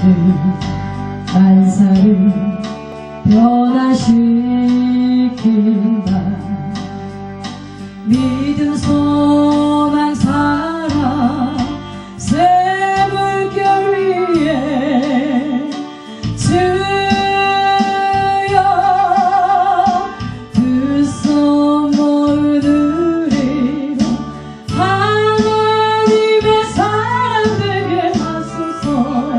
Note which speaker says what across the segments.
Speaker 1: 만사를 변화시킨다. 믿음, 소망, 사랑 새 물결 위에 주여 그 손을 누리러 하나님의 사랑 되게 하소서.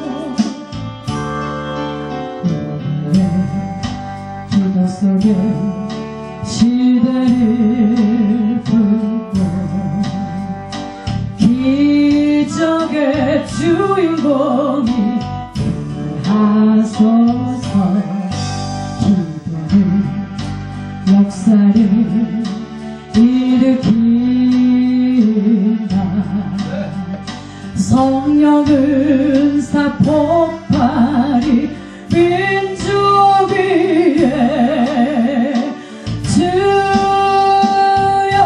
Speaker 1: 기도 속에 시대를 품고 기적의 주인공이 하소서. 기도는 역사를 일으킨다. 성령 은사 폭발이 민족 위에 주여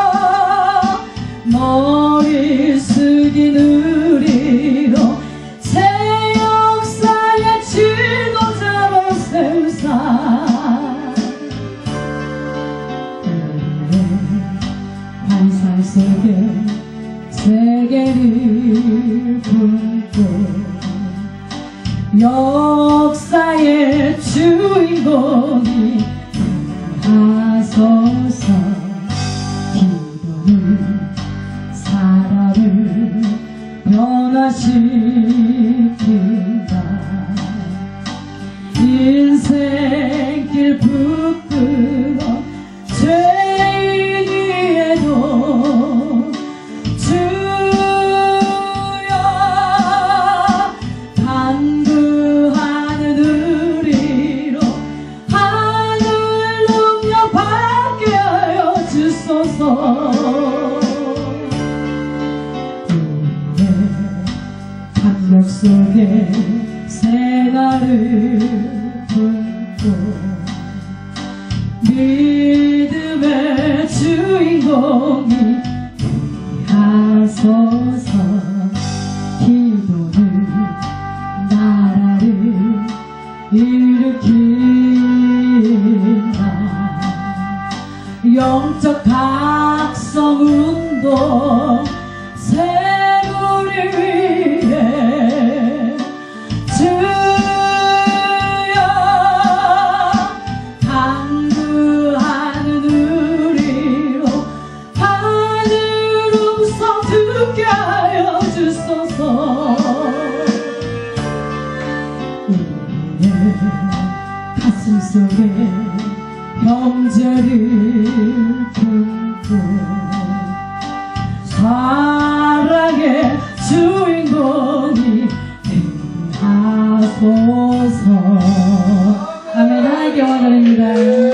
Speaker 1: 머리 숙인 우리로 새 역사의 지도자로 세우사. 환상 속에 세계를 품고 역사의 주인공이 하소서. 기도는 사람을 변화시킨다. 인생길 부끄러 죄인 위에도 주여 당부하는 우리로 하늘 능력 받게 하여 주소서. 감격 속에 새날을 품고 믿음의 주인공이 하소서. 기도는 나라를 일으킨다. 영적 각성 운동 새우리 위해 주여 당부하는 우리로 하늘 음성 듣게 하여 주소서. 우리의 가슴 속에 형제를 품고 사랑의 주인공이 하소서. 아멘. 하나님께 영광 드립니다.